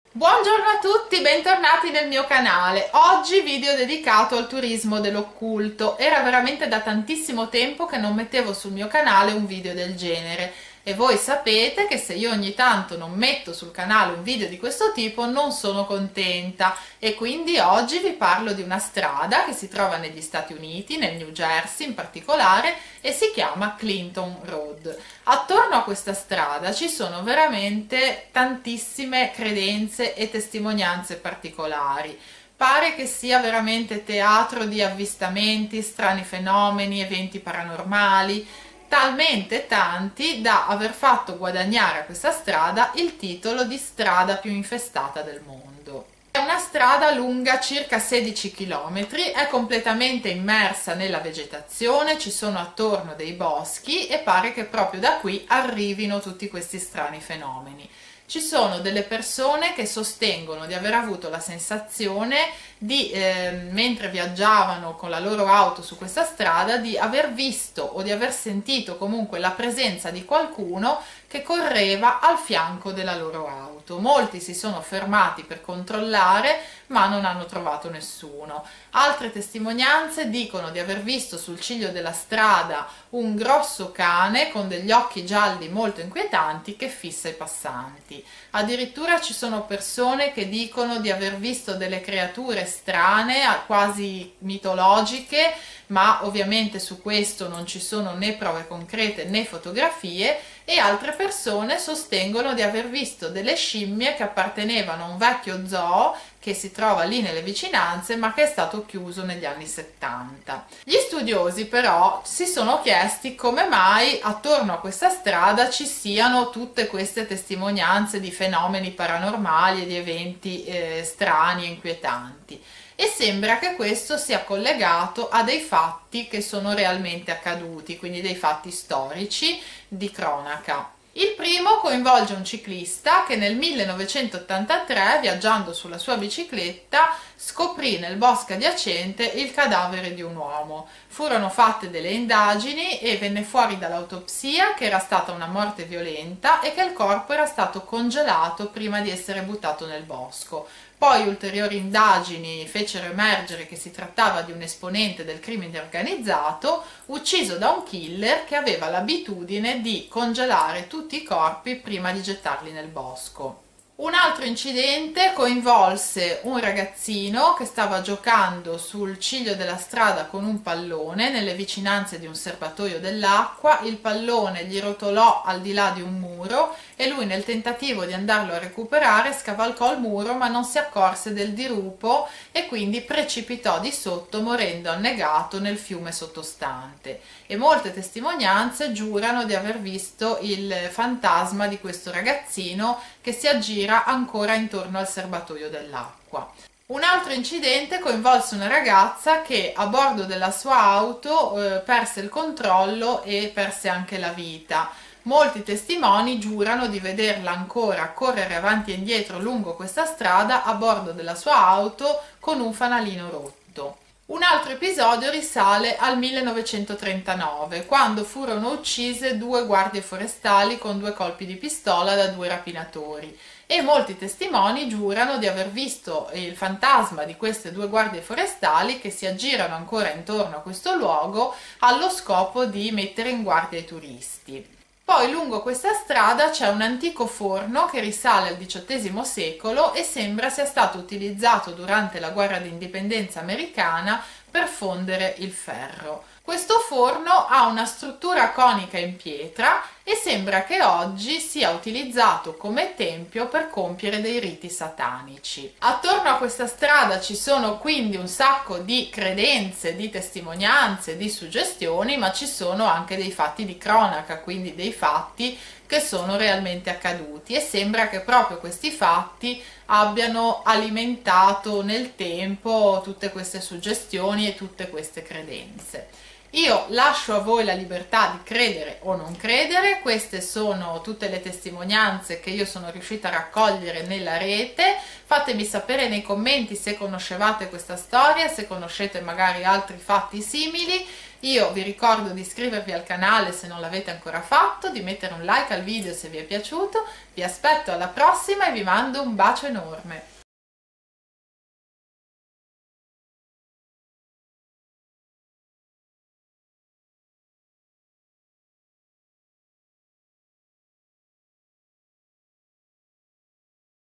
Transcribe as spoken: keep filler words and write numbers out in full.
Buongiorno a tutti, bentornati nel mio canale. Oggi video dedicato al turismo dell'occulto. Era veramente da tantissimo tempo che non mettevo sul mio canale un video del genere e voi sapete che se io ogni tanto non metto sul canale un video di questo tipo non sono contenta, e quindi oggi vi parlo di una strada che si trova negli Stati Uniti, nel New Jersey in particolare, e si chiama Clinton Road. Attorno a questa strada ci sono veramente tantissime credenze e testimonianze particolari. Pare che sia veramente teatro di avvistamenti, strani fenomeni, eventi paranormali, talmente tanti da aver fatto guadagnare a questa strada il titolo di strada più infestata del mondo. È una strada lunga circa sedici chilometri, è completamente immersa nella vegetazione, ci sono attorno dei boschi e pare che proprio da qui arrivino tutti questi strani fenomeni. Ci sono delle persone che sostengono di aver avuto la sensazione di, eh, mentre viaggiavano con la loro auto su questa strada, di aver visto o di aver sentito comunque la presenza di qualcuno che correva al fianco della loro auto. Molti si sono fermati per controllare, ma non hanno trovato nessuno. Altre testimonianze dicono di aver visto sul ciglio della strada un grosso cane con degli occhi gialli molto inquietanti che fissa i passanti. Addirittura ci sono persone che dicono di aver visto delle creature strane, quasi mitologiche, ma ovviamente su questo non ci sono né prove concrete né fotografie, e altre persone sostengono di aver visto delle scimmie che appartenevano a un vecchio zoo che si trova lì nelle vicinanze, ma che è stato chiuso negli anni settanta. Gli studiosi però si sono chiesti come mai attorno a questa strada ci siano tutte queste testimonianze di fenomeni paranormali e di eventi eh, strani e inquietanti. E sembra che questo sia collegato a dei fatti che sono realmente accaduti, quindi dei fatti storici di cronaca. Il primo coinvolge un ciclista che nel millenovecentottantatré, viaggiando sulla sua bicicletta, scoprì nel bosco adiacente il cadavere di un uomo. Furono fatte delle indagini e venne fuori dall'autopsia che era stata una morte violenta e che il corpo era stato congelato prima di essere buttato nel bosco. Poi ulteriori indagini fecero emergere che si trattava di un esponente del crimine organizzato, ucciso da un killer che aveva l'abitudine di congelare tutti i corpi prima di gettarli nel bosco. Un altro incidente coinvolse un ragazzino che stava giocando sul ciglio della strada con un pallone nelle vicinanze di un serbatoio dell'acqua. Il pallone gli rotolò al di là di un muro e lui, nel tentativo di andarlo a recuperare, scavalcò il muro ma non si accorse del dirupo e quindi precipitò di sotto, morendo annegato nel fiume sottostante. E molte testimonianze giurano di aver visto il fantasma di questo ragazzino che si aggira ancora intorno al serbatoio dell'acqua. Un altro incidente coinvolse una ragazza che a bordo della sua auto eh, perse il controllo e perse anche la vita. Molti testimoni giurano di vederla ancora correre avanti e indietro lungo questa strada a bordo della sua auto con un fanalino rotto. Un altro episodio risale al millenovecentotrentanove, quando furono uccise due guardie forestali con due colpi di pistola da due rapinatori, e molti testimoni giurano di aver visto il fantasma di queste due guardie forestali che si aggirano ancora intorno a questo luogo allo scopo di mettere in guardia i turisti. Poi lungo questa strada c'è un antico forno che risale al diciottesimo secolo e sembra sia stato utilizzato durante la guerra d'indipendenza americana per fondere il ferro. Questo forno ha una struttura conica in pietra e sembra che oggi sia utilizzato come tempio per compiere dei riti satanici. Attorno a questa strada ci sono quindi un sacco di credenze, di testimonianze, di suggestioni, ma ci sono anche dei fatti di cronaca, quindi dei fatti che sono realmente accaduti, e sembra che proprio questi fatti abbiano alimentato nel tempo tutte queste suggestioni e tutte queste credenze. Io lascio a voi la libertà di credere o non credere, queste sono tutte le testimonianze che io sono riuscita a raccogliere nella rete. Fatemi sapere nei commenti se conoscevate questa storia, se conoscete magari altri fatti simili. Io vi ricordo di iscrivervi al canale se non l'avete ancora fatto, di mettere un like al video se vi è piaciuto. Vi aspetto alla prossima e vi mando un bacio enorme.